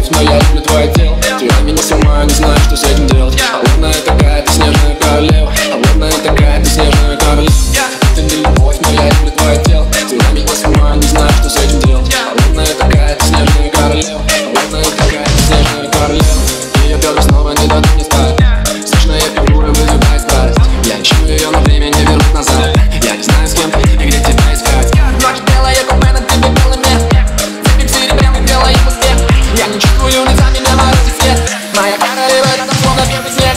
но я люблю твое тело. Тебя меня сама, не знаю, что с этим делать. Холодная такая, ты снежная королева. Холодная такая, ты снежная королева. Ты не любовь, но я люблю твое тело. Тебя меня сама, не знаю, что с этим делать. Холодная такая, ты снежная королева. Холодная такая, ты снежная королева. Ее бедра снова не дадут мне спать. Слышная фигура вызывает страсть. Я ищу ее, но время не вернуть назад. Я не знаю, с кем ты и где тебя искать. Ночь белая, купе на тебе белый мех. Цепик серебряный, белый успех. Я не чувствую, лица меня морозит свет. Моя королева рядом, словно белый снег.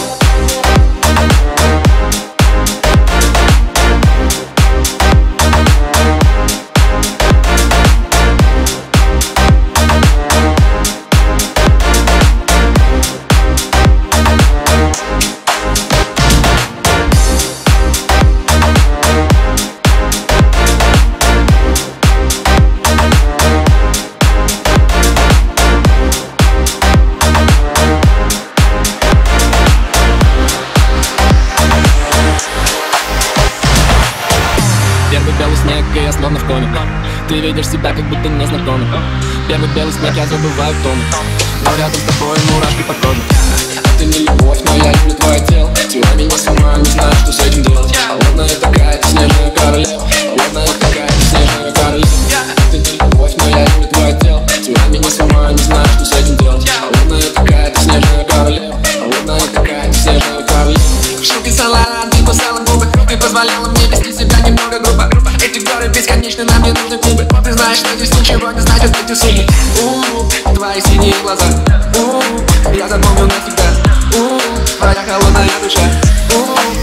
Первый белый снег, и я словно в коме. Ты видишь себя, как будто незнакомый. Первый белый снег, я забываю тонны. Но рядом с тобой мурашки по коже. Ты не любовь, но я люблю твое тело. Тебя меня сама, не знаю, что с этим делать. Холодная такая, ты снежная королева. Холодная такая, ты снежная королева. Ты не любовь, но я люблю твое тело. Тебя меня сама, не знаю, что с этим делать. Холодная такая, ты снежная королева. Холодная такая, ты снежная королева. Шутки салат, ты кусала губы. Ты позволяла мне вести себя немного грубо. Эти горы бесконечны, нам не нужны клубы. Ты знаешь, что здесь ничего не значит эти суммы. Твои синие глаза. Я запомню навсегда. Твоя холодная душа.